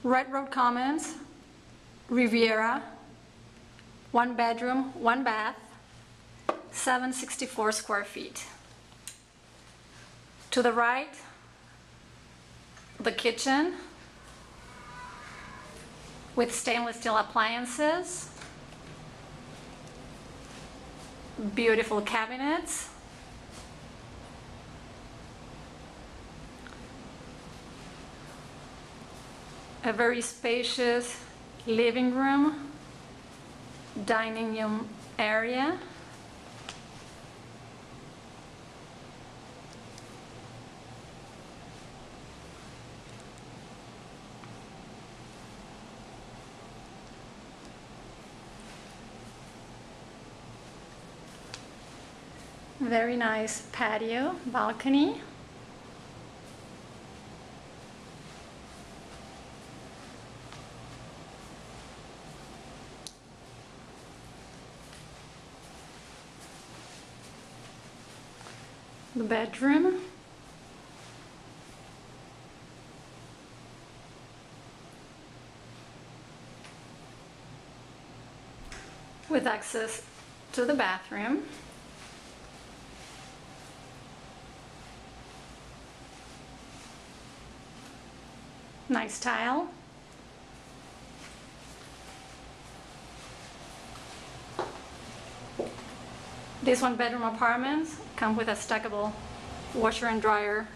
Red Road Commons, Riviera, 1 bedroom, 1 bath, 764 square feet. To the right, the kitchen with stainless steel appliances, beautiful cabinets, a very spacious living room, dining room area, very nice patio, balcony, the bedroom, with access to the bathroom, nice tile, these 1 bedroom apartments come with a stackable washer and dryer